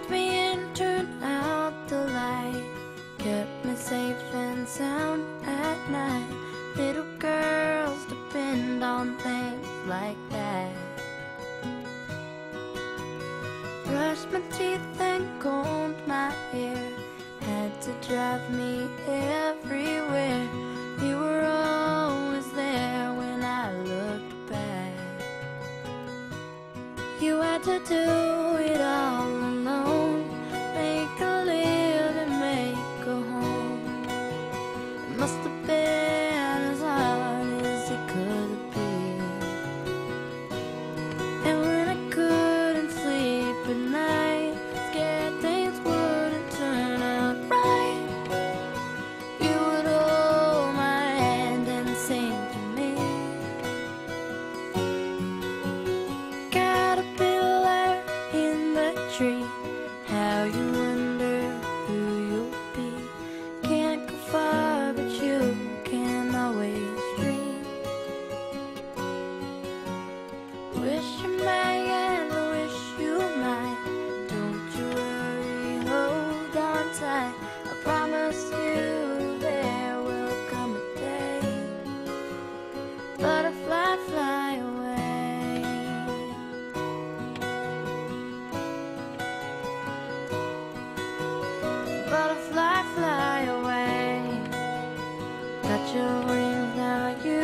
tucked me in, turned out the light, kept me safe and sound at night. Little girls depend on things like that. Brushed my teeth and combed my hair, had to drive me everywhere. You were always there when I looked back. You had to do it all alone, make a living, make a home. It must have been as hard as it could be. And when I couldn't sleep at night, scared things wouldn't turn out right, you would hold my hand and sing to me. Caterpillar in the tree, how you wonder who you'll be. Can't go far, but you can always dream. Wish you may and wish you might. Don't you worry, hold on tight. I promise you there will come a day. Butterfly, fly away. Butterfly, fly away. Got your wings now, you